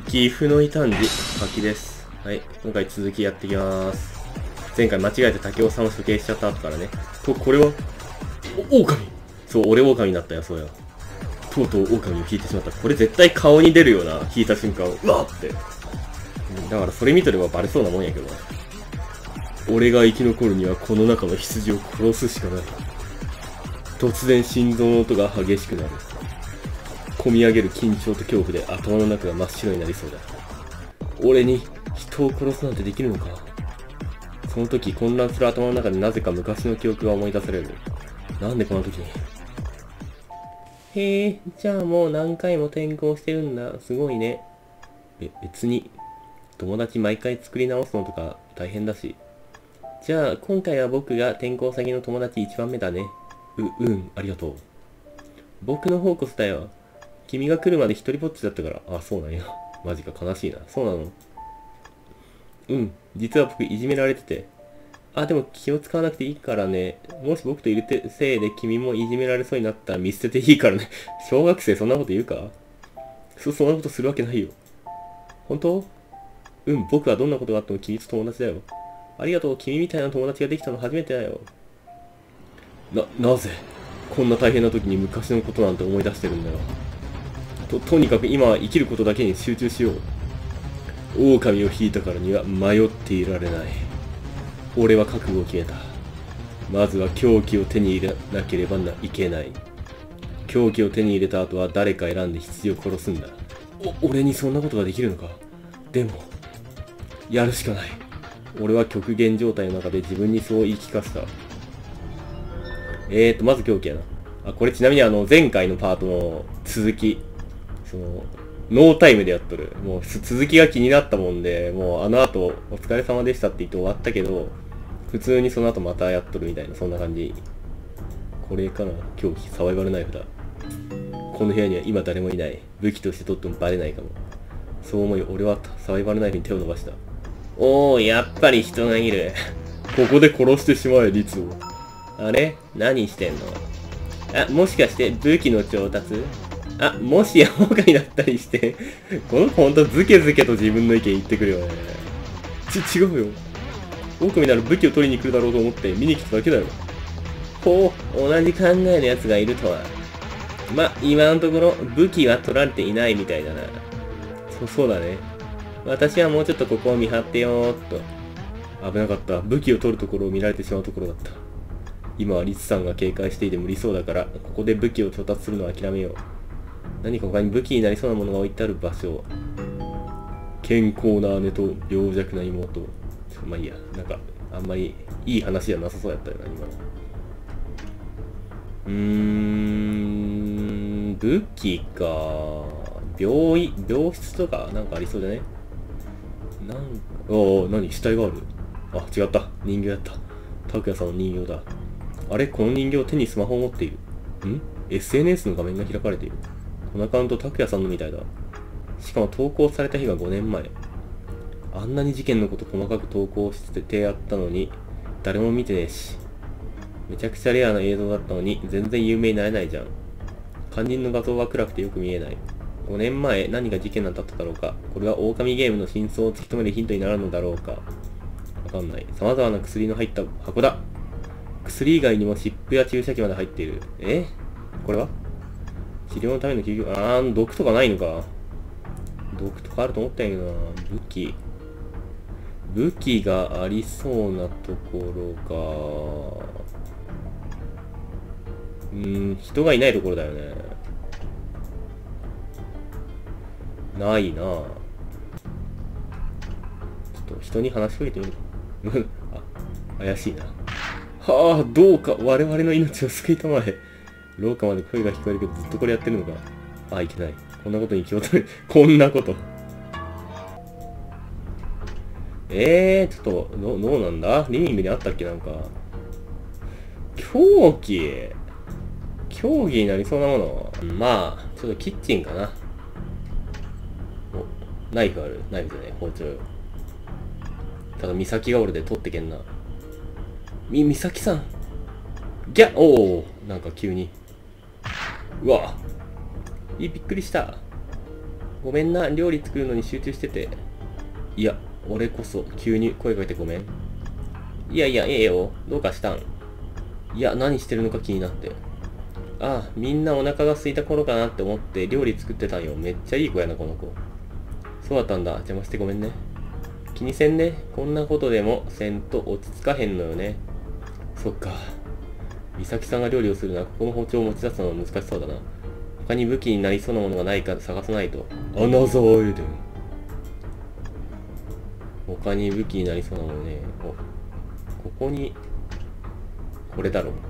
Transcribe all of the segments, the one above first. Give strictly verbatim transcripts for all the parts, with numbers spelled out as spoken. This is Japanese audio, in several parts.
岐阜の異端児、柿です。はい、今回続きやっていきます。前回間違えて竹雄さんを処刑しちゃった後からね。と、これは、お、狼そう、俺狼になったよ、そうや。とうとう狼を引いてしまった。これ絶対顔に出るような、引いた瞬間、うわーって。だからそれ見とればバレそうなもんやけどな。俺が生き残るにはこの中の羊を殺すしかない。突然心臓の音が激しくなる。込み上げる緊張と恐怖で頭の中が真っ白になりそうだ。俺に人を殺すなんてできるのか。その時混乱する頭の中でなぜか昔の記憶が思い出される。なんでこの時に。へえ、じゃあもう何回も転校してるんだ。すごいね。え、別に。友達毎回作り直すのとか大変だし。じゃあ今回は僕が転校先の友達いちばんめだね。う、うん、ありがとう。僕の方こそだよ。君が来るまで一人ぼっちだったから。あ、そうなんや。マジか悲しいな。そうなの？うん、実は僕いじめられてて。あ、でも気を使わなくていいからね。もし僕といるてせいで君もいじめられそうになったら見捨てていいからね。小学生そんなこと言うか？そ、そんなことするわけないよ。本当？うん、僕はどんなことがあっても君と友達だよ。ありがとう、君みたいな友達ができたの初めてだよ。な、なぜこんな大変な時に昔のことなんて思い出してるんだよ。と、とにかく今は生きることだけに集中しよう。狼を引いたからには迷っていられない。俺は覚悟を決めた。まずは凶器を手に入れなければいけない。凶器を手に入れた後は誰か選んで羊を殺すんだ。お、俺にそんなことができるのか。でも、やるしかない。俺は極限状態の中で自分にそう言い聞かせた。えーと、まず凶器やな。あ、これちなみにあの、前回のパートの続き。その、ノータイムでやっとる。もう、続きが気になったもんで、もうあの後、お疲れ様でしたって言って終わったけど、普通にその後またやっとるみたいな、そんな感じ。これかな？凶器、サバイバルナイフだ。この部屋には今誰もいない。武器として取ってもバレないかも。そう思い、俺はサバイバルナイフに手を伸ばした。おー、やっぱり人がいる。ここで殺してしまえ、リツを。あれ？何してんの？あ、もしかして武器の調達？あ、もしや狼だったりして、この子ほんとズケズケと自分の意見言ってくるよね。ち、違うよ。狼なら武器を取りに来るだろうと思って見に来ただけだよ。ほう、同じ考えのやつがいるとは。ま、今のところ武器は取られていないみたいだな。そ、そうだね。私はもうちょっとここを見張ってよーっと。危なかった。武器を取るところを見られてしまうところだった。今はリツさんが警戒していて無理そうだから、ここで武器を調達するのは諦めよう。何か他に武器になりそうなものが置いてある場所。健康な姉と病弱な妹。まあいいや。なんか、あんまりいい話じゃなさそうやったよな、今の。うーん、武器か。病院、病室とかなんかありそうじゃね？なんか、おお、何？死体がある。あ、違った。人形やった。拓也さんの人形だ。あれ？この人形手にスマホを持っている。ん？ エスエヌエス の画面が開かれている。このアカウント拓也さんのみたいだ。しかも投稿された日がごねんまえ。あんなに事件のこと細かく投稿しててやったのに、誰も見てねえし。めちゃくちゃレアな映像だったのに、全然有名になれないじゃん。肝心の画像は暗くてよく見えない。ごねんまえ何が事件だっただろうか。これは狼ゲームの真相を突き止めるヒントになるのだろうか。わかんない。様々な薬の入った箱だ。薬以外にも湿布や注射器まで入っている。え？これは治療のための救急、あー、毒とかないのか。毒とかあると思ったんやけどな。武器。武器がありそうなところか。うーん、人がいないところだよね。ないなぁ。ちょっと人に話しかけてみるか。あ、怪しいな。はあ、どうか我々の命を救いたまえ。廊下まで声が聞こえるけどずっとこれやってるのか。あ、いけない。こんなことに気をつけ、こんなこと。えー、ちょっと、ど、どうなんだ？リビングにあったっけなんか。凶器。競技になりそうなもの。まあ、ちょっとキッチンかな。お、ナイフある。ナイフじゃない、包丁よ。ただ、美咲が俺で取ってけんな。み、美咲さん。ギャッ、おお、なんか急に。うわ。いい、びっくりした。 ごめんな、料理作るのに集中してて。いや、俺こそ急に声かけてごめん。いやいや、ええよ。どうかしたん？いや、何してるのか気になって。ああ、みんなお腹が空いた頃かなって思って料理作ってたんよ。めっちゃいい子やな、この子。そうだったんだ。邪魔してごめんね。気にせんね。こんなことでもせんと落ち着かへんのよね。そっか。美咲さんが料理をするなら、ここの包丁を持ち出すのは難しそうだな。他に武器になりそうなものがないか探さないと。アナザーエデン。他に武器になりそうなものね。お、ここに、これだろ。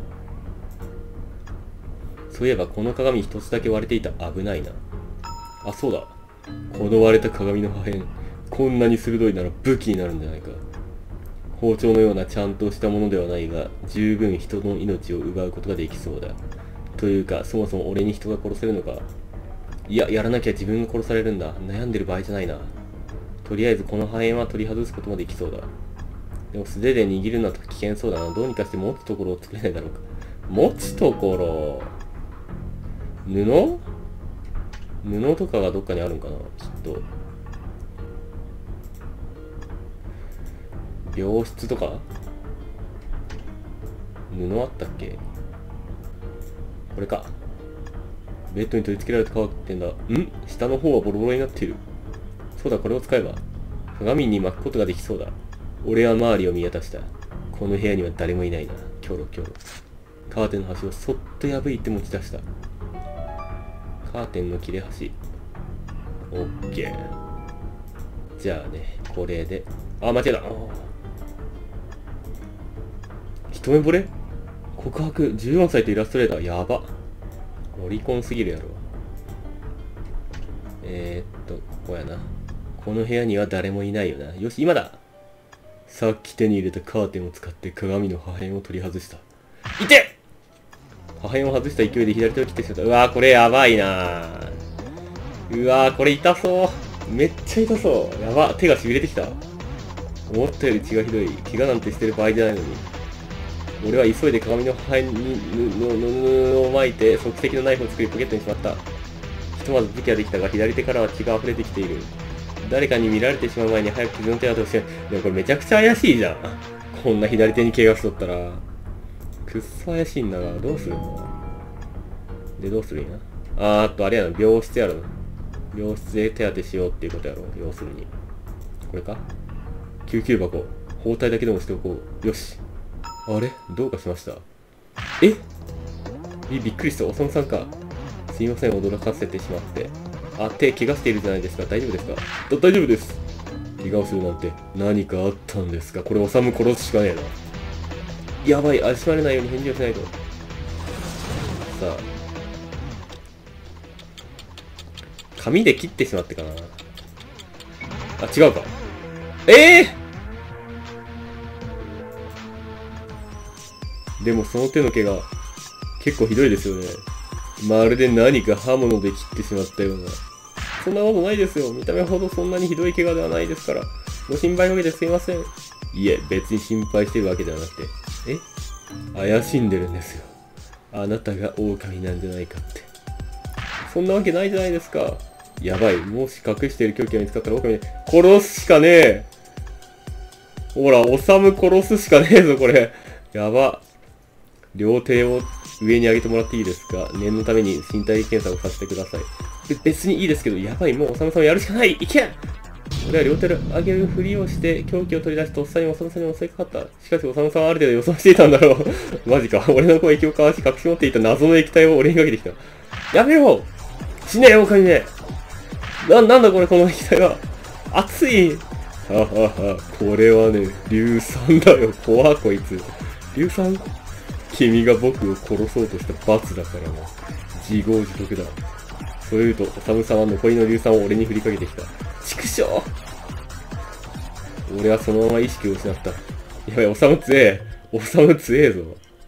そういえばこの鏡一つだけ割れていた。危ないな。あ、そうだ。この割れた鏡の破片、こんなに鋭いなら武器になるんじゃないか。包丁のようなちゃんとしたものではないが、十分人の命を奪うことができそうだ。というか、そもそも俺に人が殺せるのか。いや、やらなきゃ自分が殺されるんだ。悩んでる場合じゃないな。とりあえずこの破片は取り外すこともできそうだ。でも素手で握るのは危険そうだな。どうにかして持つところを作れないだろうか。持つところ。布布とかがどっかにあるんかな、きっと。病室とか布あったっけ。これか。ベッドに取り付けられたカーテンだ。ん？下の方はボロボロになっている。そうだ、これを使えば鏡に巻くことができそうだ。俺は周りを見渡した。この部屋には誰もいないな。キョロキョロ。カーテンの端をそっと破いて持ち出した。カーテンの切れ端。オッケー。じゃあね、これで。あ、間違えた。一目惚れ？告白、じゅうよんさいとイラストレーター、やば。ロリコンすぎるやろ。えー、っと、ここやな。この部屋には誰もいないよな。よし、今だ。さっき手に入れたカーテンを使って鏡の破片を取り外した。いて！破片を外した勢いで左手を切ってしまった。うわー、これやばいなー。うわー、これ痛そう。めっちゃ痛そう。やば。手が痺れてきた。思ったより血がひどい。怪我なんてしてる場合じゃないのに。俺は急いで鏡の破片に布を巻いて即席のナイフを作りポケットにしまった。ひとまず武器はできたが、左手からは血が溢れてきている。誰かに見られてしまう前に早く傷の手当てをして。でもこれめちゃくちゃ怪しいじゃん。こんな左手に怪我しとったら。くっそ怪しいんだが、どうするので、どうするんや。あーあとあれやな、病室やろ。病室で手当てしようっていうことやろ。要するに。これか救急箱。包帯だけでもしておこう。よし。あれどうかしました？えび、びっくりした。おさむさんか。すいません、驚かせてしまって。あ、手怪我しているじゃないですか。大丈夫ですか？だ大丈夫です。怪我をするなんて何かあったんですか？これおさむ殺すしかねえな。やばい、怪しまれないように返事をしないと。さあ。紙で切ってしまってかな。あ、違うか。ええーでもその手の毛が結構ひどいですよね。まるで何か刃物で切ってしまったような。そんなことないですよ。見た目ほどそんなにひどい怪我ではないですから。ご心配かけてすいません。いえ、別に心配してるわけではなくて。え？怪しんでるんですよ。あなたが狼なんじゃないかって。そんなわけないじゃないですか。やばい。もし隠している凶器が見つかったら狼で殺すしかねえ。ほら、おさむ殺すしかねえぞ、これ。やば。両手を上に上げてもらっていいですか？念のために身体検査をさせてください。別にいいですけど、やばい、もうおさむさんをやるしかない。いけ！俺は両手を上げるふりをして、凶器を取り出し、とっさにおさむさんに襲いかかった。しかしおさむさんはある程度予想していたんだろう。マジか。俺の攻撃をかわし、隠し持っていた謎の液体を俺にかけてきた。やめろ！死ねよ、狼め！な、なんだこれ、この液体は。熱い！ははは、これはね、硫酸だよ。怖こいつ。硫酸？君が僕を殺そうとした罰だからな。自業自得だ。そう言うと、おさむさんは残りの硫酸を俺に振りかけてきた。畜生！俺はそのまま意識を失った。やばい、おさむ強え。おさむ強えぞ。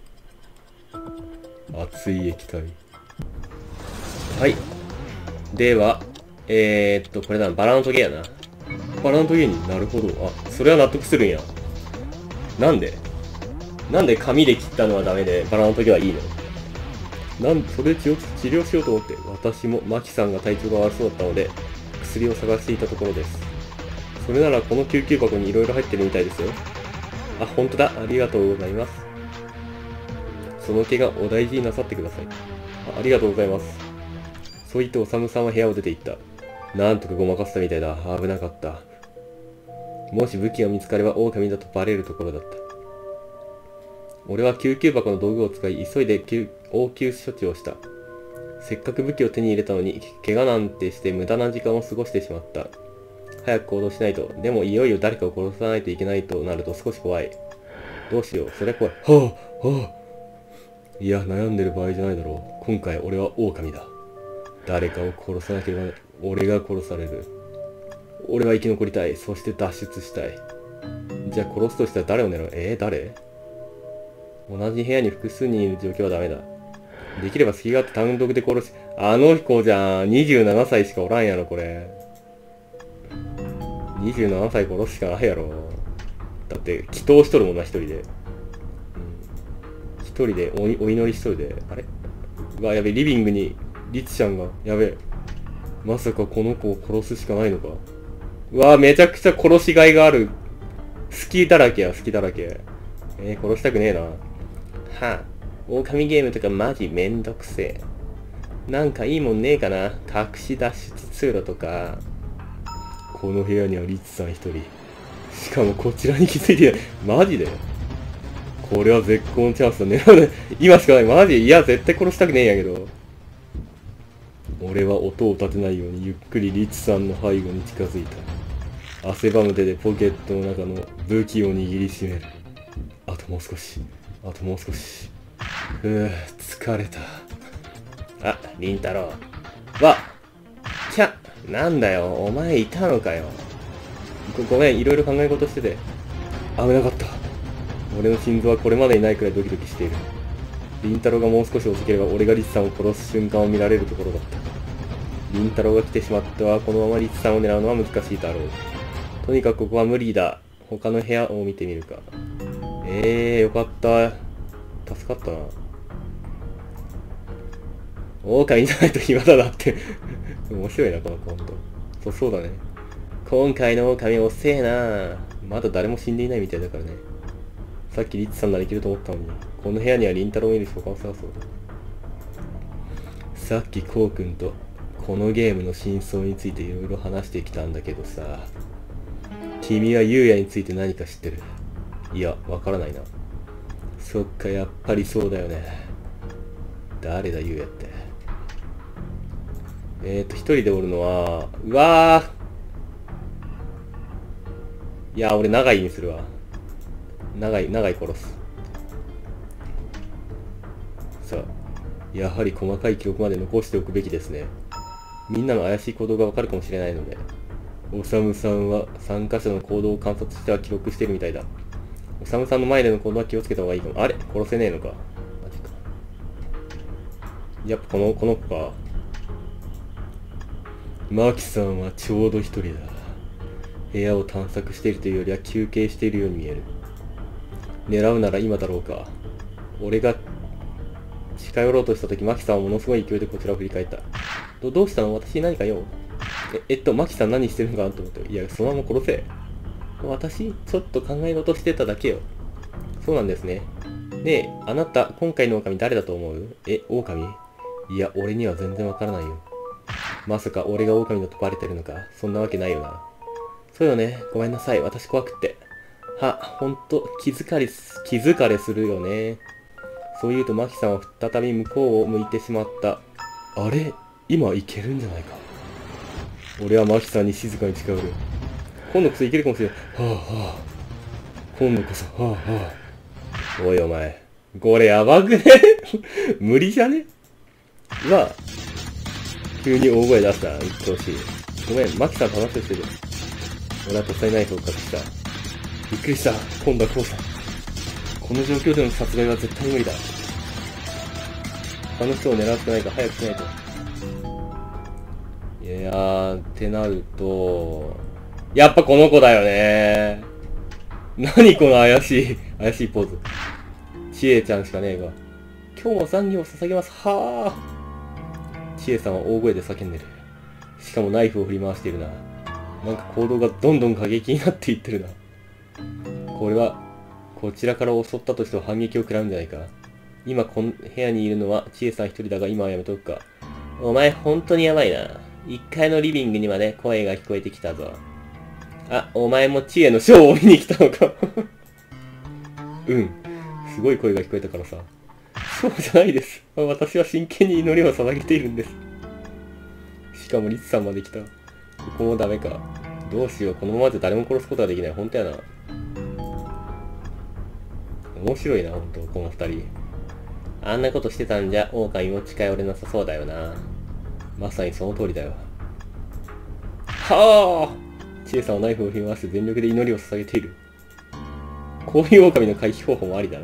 熱い液体。はい。では、えー、っと、これだな。バラのトゲやな。バラのトゲになるほど。あ、それは納得するんや。なんでなんで紙で切ったのはダメで、バラの時はいいの？なんそれで治療しようと思って、私もマキさんが体調が悪そうだったので、 薬を探していたところです。それならこの救急箱に色々入ってるみたいですよ。あ、ほんとだ。ありがとうございます。その怪我お大事になさってください。あ、ありがとうございます。そう言っておさむさんは部屋を出て行った。なんとかごまかせたみたいだ。危なかった。もし武器が見つかれば狼だとバレるところだった。俺は救急箱の道具を使い、急いで応急処置をした。せっかく武器を手に入れたのに、怪我なんてして無駄な時間を過ごしてしまった。早く行動しないと。でもいよいよ誰かを殺さないといけないとなると少し怖い。どうしよう。それは怖い。はあ、はあ。いや、悩んでる場合じゃないだろう。今回俺は狼だ。誰かを殺さなければ、俺が殺される。俺は生き残りたい。そして脱出したい。じゃあ殺すとしたら誰を狙う？えー、誰？同じ部屋に複数人いる状況はダメだ。できれば隙があって単独で殺し、あの子じゃん。にじゅうななさいしかおらんやろ、これ。にじゅうななさい殺すしかないやろ。だって、祈祷しとるもんな、一人で。うん。一人でお、お祈りしとるで。あれ？うわ、やべ、リビングに、リツちゃんが、やべ。まさかこの子を殺すしかないのか。うわ、めちゃくちゃ殺しがいがある。好きだらけや、好きだらけ。えー、殺したくねえな。はあ、狼ゲームとかマジめんどくせえ。なんかいいもんねえかな。隠し脱出通路とか。この部屋にはリツさん一人。しかもこちらに気づいてない。マジでこれは絶好のチャンスだね。今しかない。マジいや、絶対殺したくねえんやけど。俺は音を立てないようにゆっくりリツさんの背後に近づいた。汗ばむ手でポケットの中の武器を握りしめる。あともう少し。あともう少し。ふぅ、疲れた。あ、りんたろう。わきゃ、なんだよ、お前いたのかよ。ご、ごめん、いろいろ考え事してて。危なかった。俺の心臓はこれまでにないくらいドキドキしている。りんたろうがもう少し遅ければ俺がリツさんを殺す瞬間を見られるところだった。りんたろうが来てしまっては、このままリツさんを狙うのは難しいだろう。とにかくここは無理だ。他の部屋を見てみるか。えー、よかった。助かったな。狼じゃないと暇だなって面白いな、この子ほんと。そう、そうだね。今回の狼遅えな。まだ誰も死んでいないみたいだからね。さっきリッツさんならいけると思ったのに。この部屋にはリンタロウを見る他を探そう。さっきコウ君とこのゲームの真相についていろいろ話してきたんだけどさ。君はユウヤについて何か知ってる？いや、わからないな。そっか、やっぱりそうだよね。誰だ、ユウヤって。えーと、一人でおるのは、うわー。いや、俺、長井にするわ。長井、長井殺す。さあ、やはり細かい記録まで残しておくべきですね。みんなの怪しい行動がわかるかもしれないので。おさむさんは参加者の行動を観察しては記録してるみたいだ。おさむさんの前での行動は気をつけた方がいいかも。あれ？殺せねえのか。マジか。やっぱこの、この子か。マキさんはちょうど一人だ。部屋を探索しているというよりは休憩しているように見える。狙うなら今だろうか。俺が近寄ろうとした時、マキさんはものすごい勢いでこちらを振り返った。ど、どうしたの？私に何か用？え、えっと、マキさん何してるのかなと思って。いや、そのまま殺せ。私、ちょっと考え事してただけよ。そうなんですね。ねえ、あなた、今回の狼誰だと思う？え、狼？いや、俺には全然わからないよ。まさか俺が狼だとバレてるのか？そんなわけないよな。そうよね。ごめんなさい。私怖くって。は、ほんと、気づかれす、気づかれするよね。そう言うとマキさんは再び向こうを向いてしまった。あれ？今いけるんじゃないか。俺はマキさんに静かに近寄る。今度こそいけるかもしれない。はあはあ。今度こそ、はあはあ。おいお前。これやばくね無理じゃね？うわ。急に大声出した。うっとうしい。ごめん、マキさんと話をしてる。俺はとっさにナイフを隠した。びっくりした。今度はこうさ。この状況での殺害は絶対無理だ。他の人を狙ってないから早くしないと。いやー、ってなると、やっぱこの子だよね。何この怪しい、怪しいポーズ。ちえちゃんしかねえが。今日も残業を捧げます。はぁ。ちえさんは大声で叫んでる。 しかもナイフを振り回しているな。なんか行動がどんどん過激になっていってるな。これは、こちらから襲ったとしても反撃を食らうんじゃないか。今この部屋にいるのは千恵さん一人だが今はやめとくか。お前本当にやばいな。一階のリビングにまで声が聞こえてきたぞ。あ、お前も千恵のショーを見に来たのか。うん。すごい声が聞こえたからさ。そうじゃないです。私は真剣に祈りを捧げているんです。しかもリツさんまで来た。ここもダメか。どうしよう。このままじゃ誰も殺すことができない。本当やな。面白いな、ほんと、この二人。あんなことしてたんじゃ、狼も近寄れなさそうだよな。まさにその通りだよ。はあ！千恵さんはナイフを振り回して全力で祈りを捧げている。こういう狼の回避方法もありだな。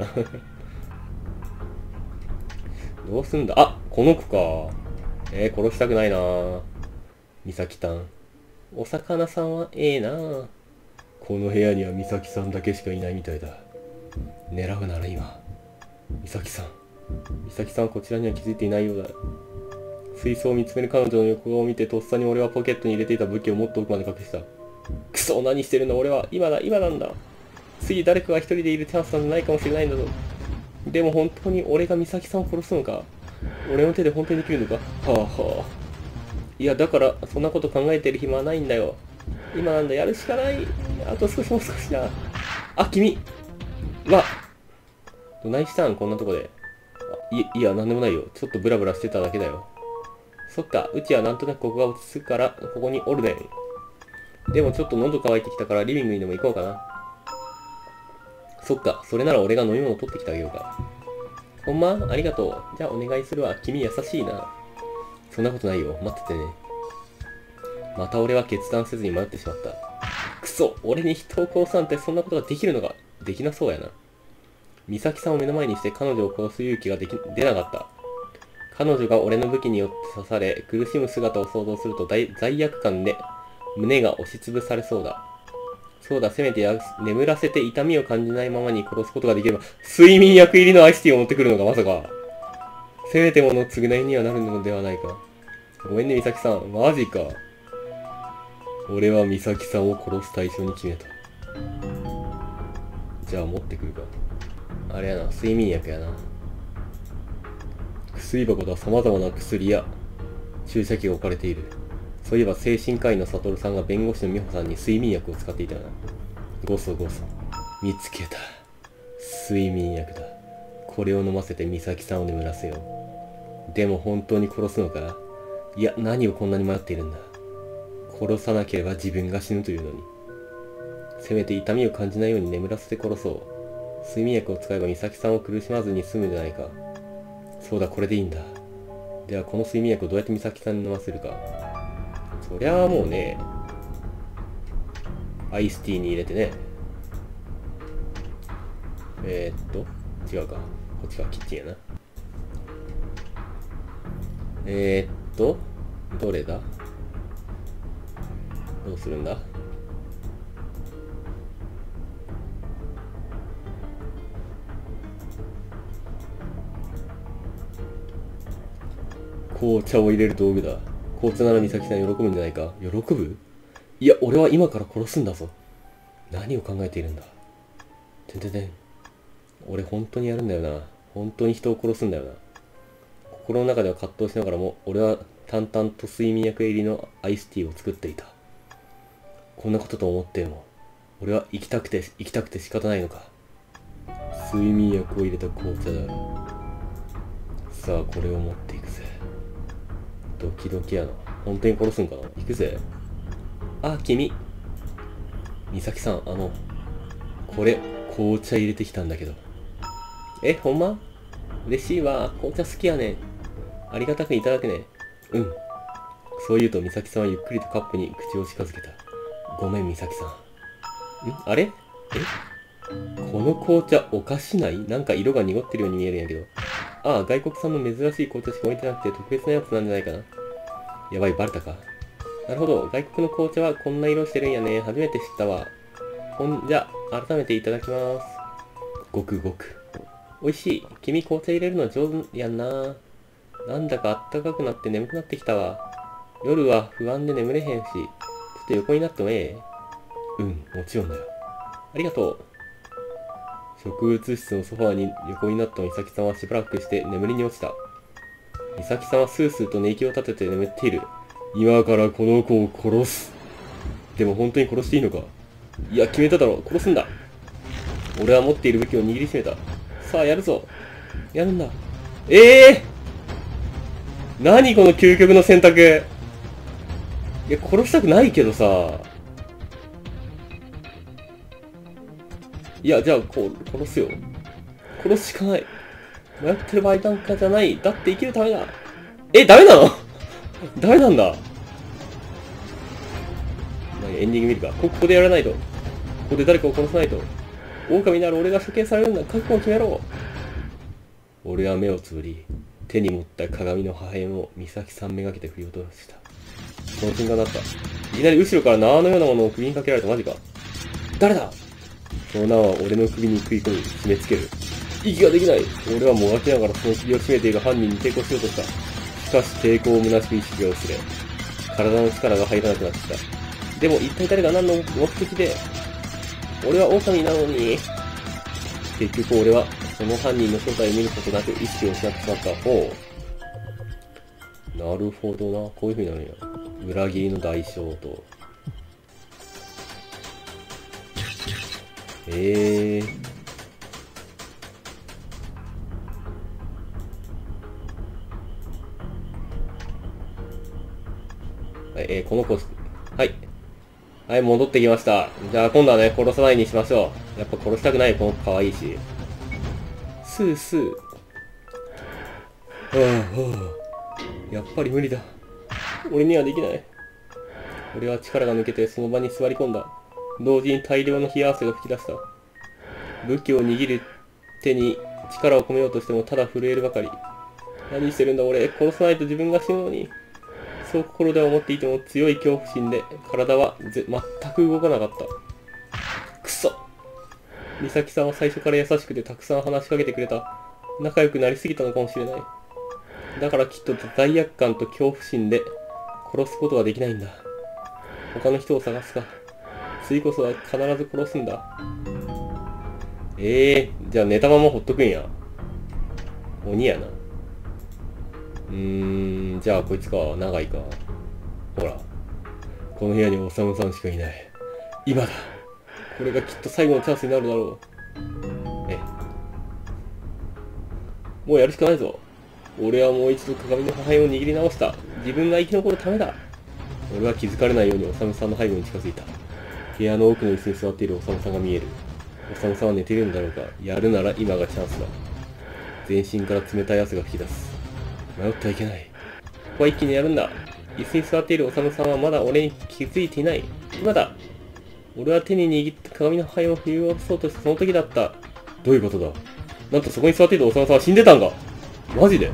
どうすんだ？あ、この子か。えー、殺したくないな。美咲たん。お魚さんはええな。この部屋には美咲さんだけしかいないみたいだ。狙うなら今。美咲さん。美咲さんはこちらには気づいていないようだ。水槽を見つめる彼女の横顔を見て、とっさに俺はポケットに入れていた武器をもっと奥まで隠した。くそ、何してるの俺は。今だ、今なんだ。次誰かが一人でいるチャンスなんてないかもしれないんだぞ。でも本当に俺が美咲さんを殺すのか？俺の手で本当にできるのか？はあはあ。いや、だから、そんなこと考えてる暇はないんだよ。今なんだ、やるしかない。あと少しもう少しだ。あ、君は、どないしたんこんなとこで。い、いや、なんでもないよ。ちょっとブラブラしてただけだよ。そっか、うちはなんとなくここが落ち着くから、ここにおるねん。でもちょっと喉乾いてきたからリビングにでも行こうかな。そっか、それなら俺が飲み物取ってきてあげようか。ほんま？ありがとう。じゃあお願いするわ。君優しいな。そんなことないよ。待っててね。また俺は決断せずに迷ってしまった。くそ、俺に人を殺すなんてそんなことができるのか。できなそうやな。美咲さんを目の前にして彼女を殺す勇気ができ、出なかった。彼女が俺の武器によって刺され、苦しむ姿を想像すると大罪悪感で胸が押しつぶされそうだ。そうだ、せめてや眠らせて痛みを感じないままに殺すことができれば、睡眠薬入りのアイスティーを持ってくるのか、まさか。せめてもの償いにはなるのではないか。ごめんね、美咲さん。マジか。俺は美咲さんを殺す対象に決めた。じゃあ持ってくるか。あれやな、睡眠薬やな。薬箱とは様々な薬や注射器が置かれている。そういえば精神科医の悟さんが弁護士の美穂さんに睡眠薬を使っていたな。ゴソゴソ。見つけた。睡眠薬だ。これを飲ませて美咲さんを眠らせよう。でも本当に殺すのか？いや、何をこんなに迷っているんだ。殺さなければ自分が死ぬというのに。せめて痛みを感じないように眠らせて殺そう。睡眠薬を使えば美咲さんを苦しまずに済むんじゃないか。そうだ、これでいいんだ。ではこの睡眠薬をどうやって美咲さんに飲ませるか。そりゃあもうね、アイスティーに入れてね。えー、っと、違うか。こっちか、キッチンやな。えー、っと、どれだ？どうするんだ？紅茶を入れる道具だ。紅茶なら美咲さん喜ぶんじゃないか。喜ぶ？いや、俺は今から殺すんだぞ。何を考えているんだ。てんてんてん。俺本当にやるんだよな。本当に人を殺すんだよな。心の中では葛藤しながらも、俺は淡々と睡眠薬入りのアイスティーを作っていた。こんなことと思っても、俺は生きたくて、生きたくて仕方ないのか。睡眠薬を入れた紅茶だ。さあ、これを持っていくぜ。ドキドキやな。本当に殺すんかな。行くぜ。あ、君。美咲さん、あの、これ、紅茶入れてきたんだけど。え、ほんま？嬉しいわ。紅茶好きやねん。ありがたくいただくね。うん。そう言うと美咲さんはゆっくりとカップに口を近づけた。ごめん、美咲さん。ん？あれ？え？この紅茶おかしない？なんか色が濁ってるように見えるんやけど。ああ、外国産の珍しい紅茶しか置いてなくて特別なやつなんじゃないかな。やばい、バレたか。なるほど、外国の紅茶はこんな色してるんやね。初めて知ったわ。ほんじゃ、改めていただきます。ごくごく。おいしい。君紅茶入れるの上手やんな。なんだかあったかくなって眠くなってきたわ。 夜は不安で眠れへんし、ちょっと横になってもええ？うん、もちろんだよ。ありがとう。植物室のソファーに横になった美咲さんはしばらくして眠りに落ちた。美咲さんはスースーと寝息を立てて眠っている。今からこの子を殺す。でも本当に殺していいのか？いや、決めただろ。殺すんだ。俺は持っている武器を握りしめた。さあ、やるぞ。やるんだ。ええー、何この究極の選択。いや、殺したくないけどさ。いや、じゃあ、こう、殺すよ。殺すしかない。迷ってる場合なんかじゃない。だって生きるためだ。え、ダメなの？ダメなんだ。まあ、エンディング見るか。ここでやらないと。ここで誰かを殺さないと。狼になる俺が処刑されるんだ。覚悟を決めろ。俺は目をつぶり、手に持った鏡の破片を美咲さんめがけて振り落とした。その瞬間だった。いきなり後ろから縄のようなものを首にかけられた。マジか。誰だ？その縄は俺の首に食い込み、締め付ける。息ができない。俺はもがきながらその首を絞めている犯人に抵抗しようとした。しかし抵抗を虚しく意識が薄れ、体の力が入らなくなってきた。でも一体誰が何の目的で、俺は狼なのに。結局俺はその犯人の正体を見ることなく意識を失ってしまった。ほう。なるほどな。こういう風になるんや。裏切りの代償と。ええー。はい、えー、この子、はい。はい、戻ってきました。じゃあ今度はね、殺さないにしましょう。やっぱ殺したくない、この子可愛いし。スースー。はあはあ。やっぱり無理だ。俺にはできない。俺は力が抜けてその場に座り込んだ。同時に大量の冷や汗が吹き出した。武器を握る手に力を込めようとしてもただ震えるばかり。何してるんだ俺。殺さないと自分が死ぬのに。そう心では思っていても強い恐怖心で体はぜ全く動かなかった。くそ。美咲さんは最初から優しくてたくさん話しかけてくれた。仲良くなりすぎたのかもしれない。だからきっと罪悪感と恐怖心で殺すことはできないんだ。他の人を探すか。次こそは必ず殺すんだ。ええー、じゃあ寝たままほっとくんや。鬼やな。うーん、じゃあこいつか、長いか。ほら。この部屋におさむさんしかいない。今だ。これがきっと最後のチャンスになるだろう。え。もうやるしかないぞ。俺はもう一度鏡の破片を握り直した。自分が生き残るためだ。俺は気づかれないようにおさむさんの背後に近づいた。部屋の奥の椅子に座っているおさむさんが見える。おさむさんは寝ているんだろうか。やるなら今がチャンスだ。全身から冷たい汗が吹き出す。迷ってはいけない。ここは一気にやるんだ。椅子に座っているおさむさんはまだ俺に気づいていない。今だ。俺は手に握った鏡の破片を振り下ろそうとしたその時だった。どういうことだ。なんとそこに座っているおさむさんは死んでたんか。マジで。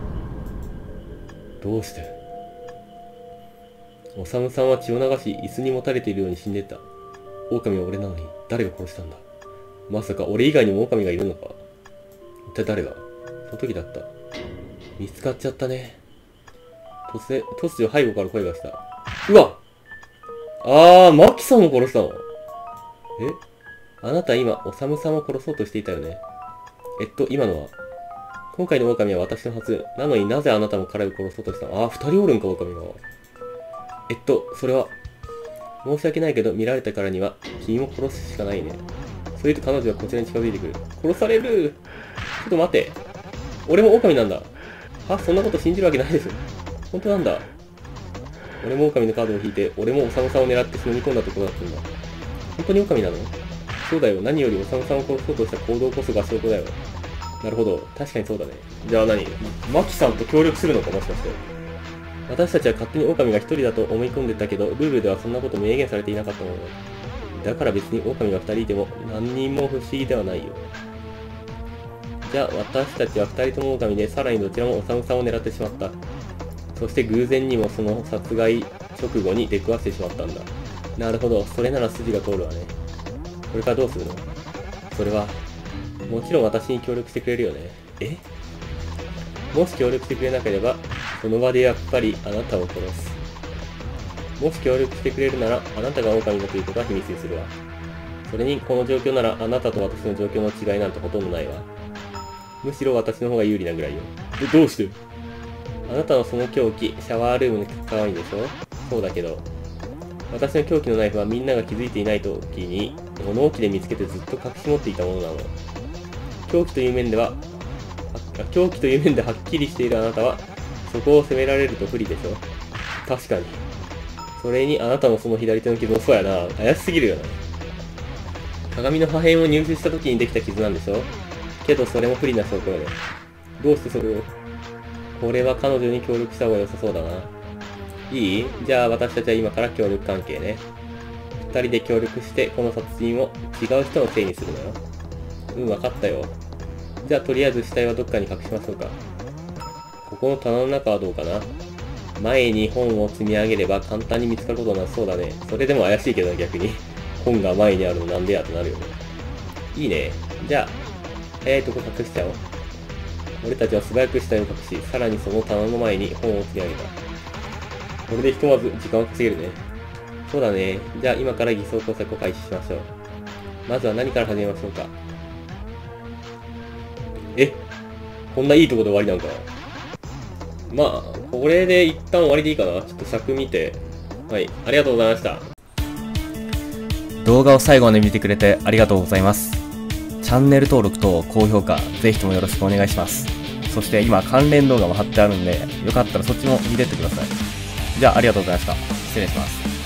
どうして。おさむさんは血を流し椅子にもたれているように死んでいた。狼は俺なのに誰が殺したんだ。まさか俺以外にも狼がいるのか。一体誰が。その時だった。見つかっちゃったね。突然、突如背後から声がした。うわあー、マキさんも殺したの。えあなた今、おさむさんを殺そうとしていたよね。えっと、今のは。今回の狼は私のはず。なのになぜあなたも彼を殺そうとしたの。あー、二人おるんか、狼が。えっと、それは。申し訳ないけど、見られたからには、君も殺すしかないね。そう言うと彼女はこちらに近づいてくる。殺される。ちょっと待って。俺も狼なんだ。は、そんなこと信じるわけないでしょ。本当なんだ。俺も狼のカードを引いて、俺もおさむさんを狙って忍び込んだところだったんだ。本当に狼なの？そうだよ。何よりおさむさんを殺そうとした行動こそが証拠だよ。なるほど。確かにそうだね。じゃあ何？マキさんと協力するのかもしかして。私たちは勝手に狼が一人だと思い込んでたけど、ルールではそんなこと明言されていなかったものだ。だから別に狼が二人いても何人も不思議ではないよ。じゃあ私たちは二人とも狼で、さらにどちらもおさむさんを狙ってしまった。そして偶然にもその殺害直後に出くわしてしまったんだ。なるほど、それなら筋が通るわね。これからどうするの？それは、もちろん私に協力してくれるよね。え？もし協力してくれなければ、その場でやっぱりあなたを殺す。 もし協力してくれるなら、あなたが狼だということは秘密にするわ。それに、この状況なら、あなたと私の状況の違いなんてほとんどないわ。むしろ私の方が有利なぐらいよ。ど、どうしてあなたのその凶器、シャワールームの可愛いでしょ？そうだけど、私の凶器のナイフはみんなが気づいていない時に、物置で見つけてずっと隠し持っていたものなの。凶器という面では、凶器という面ではっきりしているあなたは、そこを責められると不利でしょ？確かに。それにあなたのその左手の傷もそうやな。怪しすぎるよな。鏡の破片を入手した時にできた傷なんでしょ？けどそれも不利な証拠よね。どうしてそれを？これは彼女に協力した方が良さそうだな。いい？じゃあ私たちは今から協力関係ね。二人で協力してこの殺人を違う人のせいにするのよ。うん、わかったよ。じゃあとりあえず死体はどっかに隠しましょうか。ここの棚の中はどうかな。前に本を積み上げれば簡単に見つかることなさそうだね。それでも怪しいけど逆に。本が前にあるのなんでやとなるよね。いいね。じゃあ、早いとこ隠しちゃおう。俺たちは素早く死体を隠し、さらにその棚の前に本を積み上げた。これでひとまず時間を稼げるね。そうだね。じゃあ今から偽装工作を開始しましょう。まずは何から始めましょうか。え？こんないいとこで終わりなんかな。まあ、これで一旦終わりでいいかな。ちょっと尺見て。はい。ありがとうございました。 動画を最後まで見てくれてありがとうございます。チャンネル登録と高評価、ぜひともよろしくお願いします。そして今関連動画も貼ってあるんで、よかったらそっちも見てってください。じゃあありがとうございました。失礼します。